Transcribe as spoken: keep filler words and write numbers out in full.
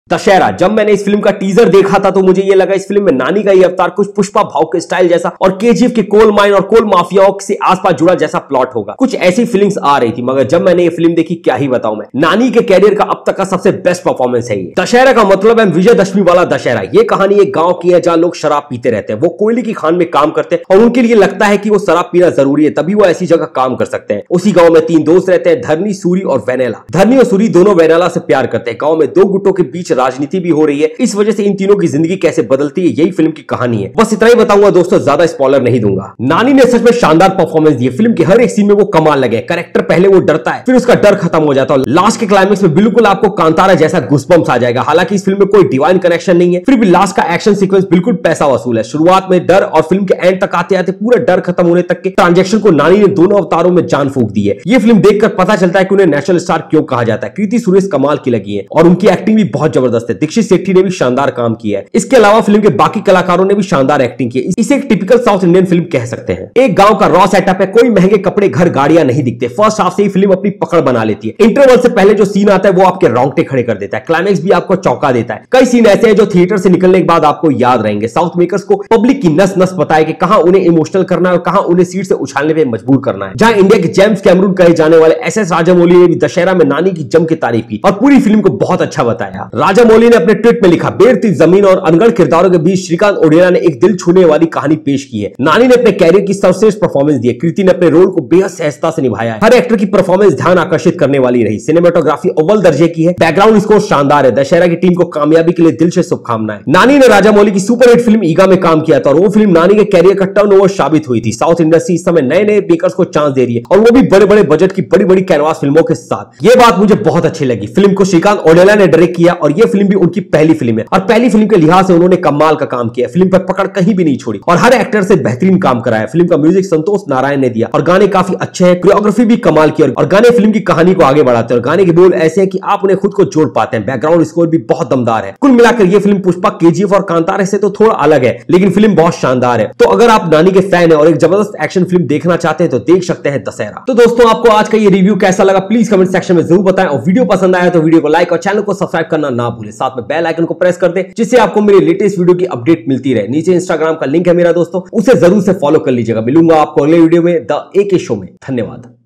दशहरा। जब मैंने इस फिल्म का टीजर देखा था तो मुझे ये लगा इस फिल्म में नानी का ये अवतार कुछ पुष्पा भाव के स्टाइल जैसा और केजीएफ के कोल माइन और कोल माफियाओं से आसपास जुड़ा जैसा प्लॉट होगा, कुछ ऐसी फीलिंग्स आ रही थी। मगर जब मैंने ये फिल्म देखी, क्या ही बताऊं मैं, नानी के कैरियर का अब तक का सबसे बेस्ट परफॉर्मेंस है ये। दशहरा का मतलब है विजयदशमी वाला दशहरा। ये कहानी एक गांव की है जहां लोग शराब पीते रहते हैं। वो कोयले की खान में काम करते हैं और उनके लिए लगता है कि वो शराब पीना जरूरी है, तभी वो ऐसी जगह काम कर सकते हैं। उसी गांव में तीन दोस्त रहते हैं, धरनी, सूरी और वेनेला। धरनी और सूरी दोनों वेनेला से प्यार करते हैं। गांव में दो गुटों के बीच राजनीति भी हो रही है। इस वजह से इन तीनों की जिंदगी कैसे बदलती है, यही फिल्म की कहानी है। बस इतना ही बताऊंगा दोस्तों, ज्यादा स्पॉइलर नहीं दूंगा। नानी ने सच में शानदार परफॉर्मेंस दी है। फिल्म के हर एक सीन में वो कमाल लगे। कैरेक्टर पहले वो डरता है, फिर उसका डर खत्म हो जाता है। लास्ट के क्लाइमेक्स में बिल्कुल आपको कांतारा जैसा गूज़बम्प्स आ जाएगा। हालांकि इस फिल्म में कोई डिवाइन कनेक्शन नहीं है, फिर भी लास्ट का एक्शन सीक्वेंस बिल्कुल पैसा वसूल है। शुरुआत में डर और फिल्म के एंड तक आते आते पूरा डर खत्म होने तक के ट्रांजेक्शन को नानी ने दोनों अवतारों में जान फूंक दी है। ये फिल्म देखकर पता चलता है कि उन्हें नेशनल स्टार क्यों कहा जाता है। कृति सुरेश कमाल की लगी है और उनकी एक्टिंग भी बहुत जबरदस्त है। दीक्षित शेट्टी ने भी शानदार काम किया है। इसके अलावा फिल्म के बाकी कलाकारों ने भी शानदार एक्टिंग की है। इसे एक टिपिकल साउथ इंडियन फिल्म कह सकते हैं। एक गांव का रॉ सेटअप है, कोई महंगे कपड़े, घर, गाड़ियां नहीं दिखते। फर्स्ट हाफ से ही फिल्म अपनी पकड़ बना लेती है। इंटरवल से पहले जो सीन आता है वो आपके रोंगटे खड़े कर देता है। क्लाइमेक्स भी आपको चौंका देता है। कई सीन ऐसे हैं जो थिएटर से निकलने के बाद आपको याद रहेंगे। साउथ मेकर्स को पब्लिक की नस नस पता है कि कहां उन्हें इमोशनल करना है और कहां उन्हें सीट से उछालने पे मजबूर करना है। जहां इंडिया के जेम्स कैमरून कहे जाने वाले एस एस राजामौली ने भी दशहरा में नानी की जम के तारीफ की और पूरी फिल्म को बहुत अच्छा बताया। राजामौली ने अपने ट्वीट में लिखा, बेरती जमीन और अनगढ़ किरदारों के बीच श्रीकांत ओडेरा ने एक दिल छूने वाली कहानी पेश की है। नानी ने अपने कैरियर की सर्वश्रेष्ठ परफॉर्मेंस दी है। कृति ने अपने रोल को बेहद सहजता से निभाया है। हर एक्टर की परफॉर्मेंस ध्यान आकर्षित करने वाली रही। सिनेमेटोग्राफी अव्वल दर्जे की है। बैकग्राउंड स्कोर शानदार है। दशहरा की टीम को कामयाबी के लिए दिल से शुभकामनाएं। नानी ने राजामौली की सुपरहिट फिल्म ईगा में काम किया था और वो फिल्म नानी के कैरियर का टर्नओवर साबित हुई थी। साउथ इंडस्ट्री इस समय नए नए मेकर्स को चांस दे रही है और वो भी बड़े बड़े बजट की बड़ी बड़ी कैनवास फिल्मों के साथ। ये बात मुझे बहुत अच्छी लगी। फिल्म को श्रीकांत ओडेला ने डायरेक्ट किया और ये फिल्म भी उनकी पहली फिल्म है और पहली फिल्म के लिहाज से उन्होंने कमाल का काम किया। फिल्म पर पकड़ कहीं भी नहीं छोड़ी और हर एक्टर से बेहतरीन काम कराया। फिल्म का म्यूजिक संतोष नारायण ने दिया और गाने काफी अच्छे हैं। कोरियोग्राफी भी कमाल की और गाने फिल्म की कहानी को आगे बढ़ाते हैं और गाने के बोल ऐसे हैं कि आप उन्हें खुद को जोड़ पाते हैं। बैकग्राउंड स्कोर भी बहुत दमदार है। कुल मिलाकर ये फिल्म पुष्पा, केजीएफ और कांतारा से तो थोड़ा अलग है, लेकिन फिल्म बहुत शानदार है। तो अगर आप नानी के फैन है और एक जबरदस्त एक्शन फिल्म देखना चाहते हैं तो देख सकते हैं दशहरा। तो दोस्तों, आपको आज का ये रिव्यू कैसा लगा प्लीज कमेंट सेक्शन में जरूर बताएं और वीडियो पसंद आया तो वीडियो को लाइक और चैनल को सब्सक्राइब करना ना भूलें। साथ में बेल आइकन को प्रेस कर दें जिससे आपको मेरी लेटेस्ट वीडियो की अपडेट मिलती रहे। नीचे इंस्टाग्राम का लिंक है मेरा दोस्तों, उसे जरूर से फॉलो कर लीजिएगा। मिलूंगा आपको अगले वीडियो में द ए के शो में। धन्यवाद।